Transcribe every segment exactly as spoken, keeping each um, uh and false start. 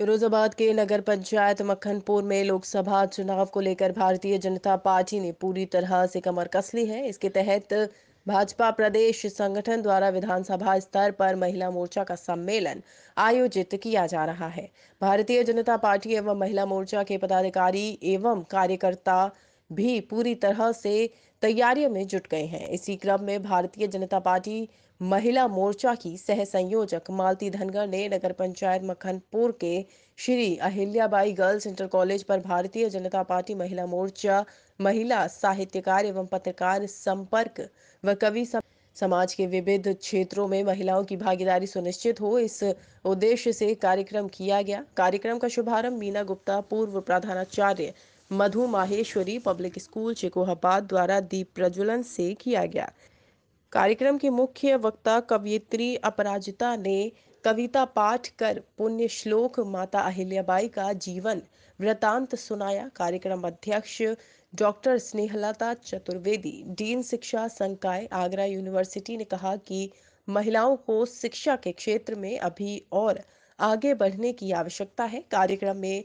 फिरोजाबाद के नगर पंचायत मक्खनपुर में लोकसभा चुनाव को लेकर भारतीय जनता पार्टी ने पूरी तरह से कमर कस ली है। इसके तहत भाजपा प्रदेश संगठन द्वारा विधानसभा स्तर पर महिला मोर्चा का सम्मेलन आयोजित किया जा रहा है। भारतीय जनता पार्टी एवं महिला मोर्चा के पदाधिकारी एवं कार्यकर्ता भी पूरी तरह से तैयारियों में जुट गए हैं। इसी क्रम में भारतीय जनता पार्टी महिला मोर्चा की सह संयोजक मालती धनगर ने नगर पंचायत मक्खनपुर के Shri Ahilyabai girls inter college पर भारतीय जनता पार्टी महिला मोर्चा महिला साहित्यकार एवं पत्रकार संपर्क व कवि सम... समाज के विविध क्षेत्रों में महिलाओं की भागीदारी सुनिश्चित हो, इस उद्देश्य से कार्यक्रम किया गया। कार्यक्रम का शुभारंभ मीना गुप्ता पूर्व प्रधानाचार्य मधु माहेश्वरी पब्लिक स्कूल चिकोहाबाद द्वारा दीप प्रज्वलन से किया गया। कार्यक्रम के मुख्य वक्ता कवयित्री अपराजिता ने कविता पाठ कर पुण्य श्लोक माता अहिल्याबाई का जीवन वृतांत सुनाया। कार्यक्रम अध्यक्ष डॉक्टर स्नेहलता चतुर्वेदी, डीन शिक्षा संकाय आगरा यूनिवर्सिटी ने कहा कि महिलाओं को शिक्षा के क्षेत्र में अभी और आगे बढ़ने की आवश्यकता है। कार्यक्रम में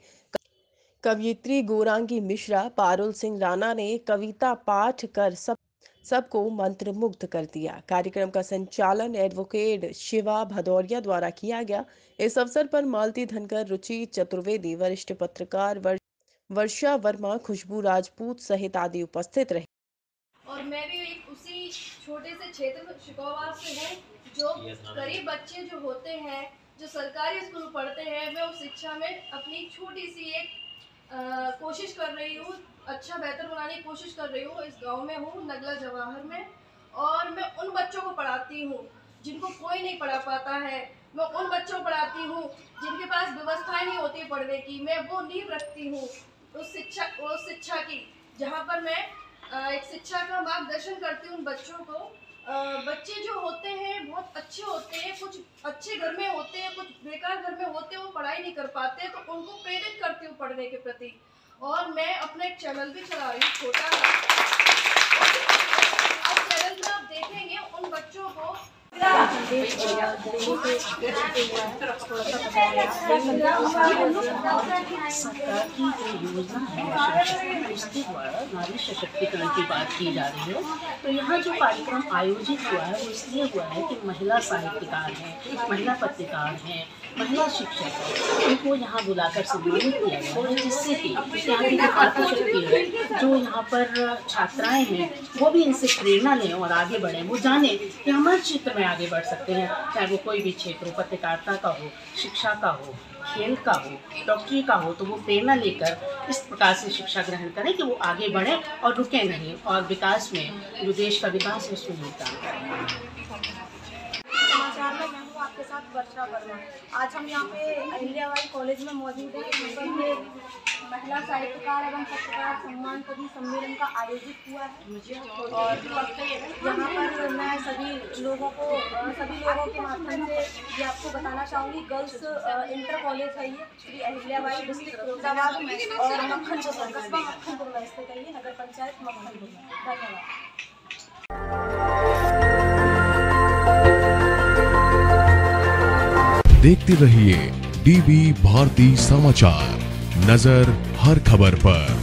कवयित्री गौरांगी मिश्रा, पारुल सिंह राणा ने कविता पाठ कर सब सबको मंत्रमुग्ध कर दिया। कार्यक्रम का संचालन एडवोकेट शिवा भदौरिया द्वारा किया गया। इस अवसर पर मालती धनगर, रुचि चतुर्वेदी, वरिष्ठ पत्रकार वर्षा वर्मा, खुशबू राजपूत सहित आदि उपस्थित रहे। और मैं भी एक उसी छोटे से क्षेत्र शिकोहाबाद से हूँ, जो गरीब बच्चे जो होते हैं, जो सरकारी स्कूल में पढ़ते हैं, मैं उस शिक्षा में अपनी छोटी सी एक आ, कोशिश कर रही हूँ, अच्छा बेहतर बनाने की कोशिश कर रही हूँ। इस गांव में हूँ, नगला जवाहर में, और मैं उन बच्चों को पढ़ाती हूँ जिनको कोई नहीं पढ़ा पाता है। मैं उन बच्चों को पढ़ाती हूँ जिनके पास व्यवस्थाएं नहीं होती पढ़ने की। मैं वो नींव रखती हूँ उस शिक्षा उस शिक्षा की, जहाँ पर मैं आ, एक शिक्षा का मार्गदर्शन करती हूँ उन बच्चों को। आ, बच्चे जो होते हैं बहुत अच्छे होते हैं, कुछ अच्छे घर में होते हैं, कुछ बेकार घर में होते हैं, वो पढ़ाई नहीं कर पाते, तो उनको प्रेरित करती हूँ पढ़ने के प्रति। और मैं अपना एक चैनल भी चला रही हूँ, छोटा अब चैनल में आप देखेंगे उन बच्चों को सरकार की जो योजना है उसके द्वारा नारी सशक्तिकरण की बात की जा रही है। तो यहाँ जो कार्यक्रम आयोजित हुआ है वो इसलिए हुआ है कि महिला साहित्यकार हैं, महिला पत्रकार हैं, महिला शिक्षक हैं, उनको यहाँ बुलाकर सम्मानित किया गया है, जिससे कि यहाँ की जो मातृ शक्ति है, जो यहाँ पर छात्राएं हैं, वो भी इनसे प्रेरणा लें और आगे बढ़ें। वो जाने कि हम हर क्षेत्र में आगे बढ़ सकते हैं, चाहे वो कोई भी क्षेत्र हो, पत्रकारिता का हो, शिक्षा का हो, खेल का हो, डॉक्टरी का हो। तो वो प्रेरणा लेकर इस प्रकार से शिक्षा ग्रहण करें कि वो आगे बढ़ें और रुके नहीं, और विकास में जो देश का विकास है उसमें योगदान करें। समाचार में मैं हूँ आपके साथ वर्षा वर्मा। आज हम यहाँ पे अहिल्याबाई कॉलेज में मौजूद हैं, यहाँ पर महिला साहित्यकार एवं पत्रकार सम्मान कवि सम्मेलन का आयोजित हुआ है। और यहाँ पर मैं सभी लोगों को सभी लोगों के माध्यम से ये आपको बताना चाहूँगी, गर्ल्स इंटर कॉलेज है ये, श्री अहिल्याबाई डिस्ट्रिक्ट फिरोजाबाद और मक्खनपुर, कस्बा मक्खनपुर में स्थित है ये, नगर पंचायत मक्खनपुर में। धन्यवाद। देखते रहिए डीवी भारती समाचार, नजर हर खबर पर।